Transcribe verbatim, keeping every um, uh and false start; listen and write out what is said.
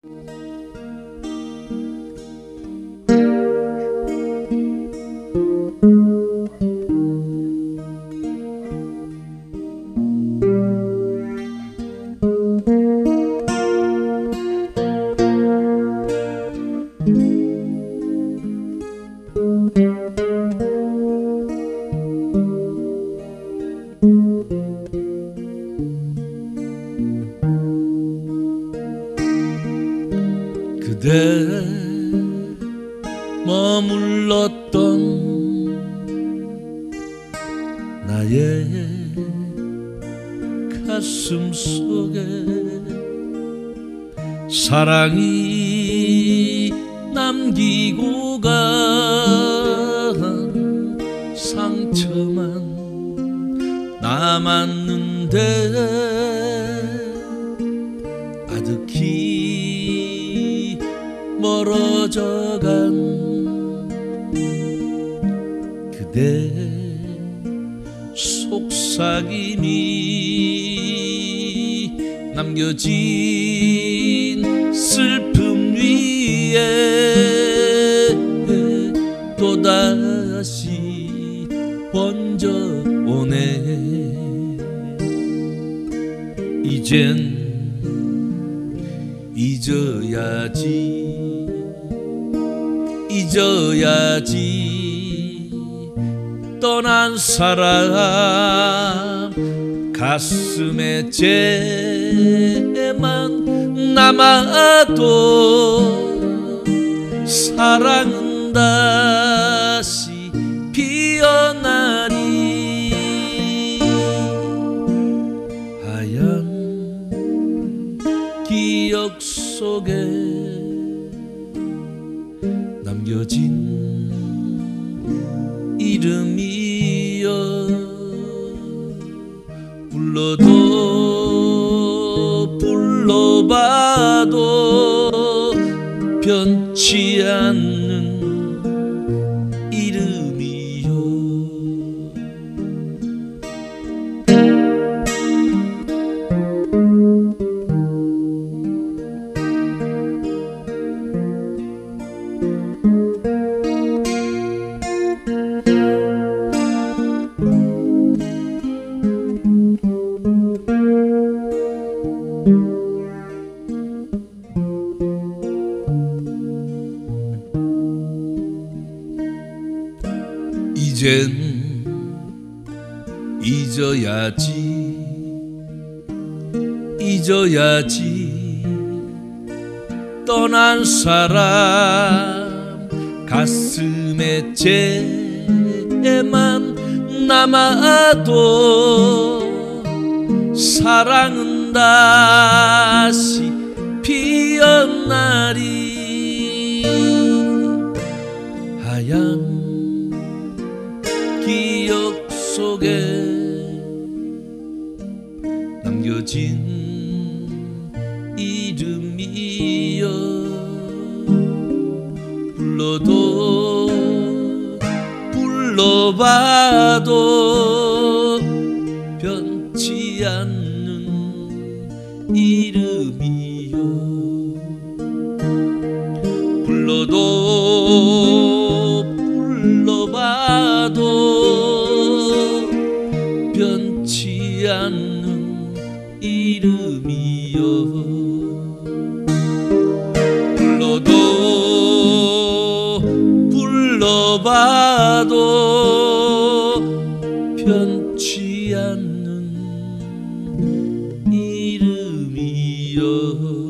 그대 머물렀던 나의 가슴 속에 사랑이 남기고 간 상처만 남았는데 아득히 멀어져간 그대 속삭임이 남겨진 슬픔 위에 또다시 번져오네. 이젠 잊어야지 잊어야지 떠난 사람 가슴에 쟤만 남아도 사랑은 다시 피어나리. 하얀 기억 속에 남겨진 이름이여 불러도 불러봐도 변치 않는 이름이여. 이젠 잊어야지 잊어야지 떠난 사람 가슴에 쟤만 남아도 사랑은 다시 피어나리. 하얀 기억 속에 남겨진 이름이여 불러도 불러봐도 변치 않는 이름이여 불러도 불러봐도 변치 않는 이름이여 불러도 불러봐도 변치 않는 이름이여.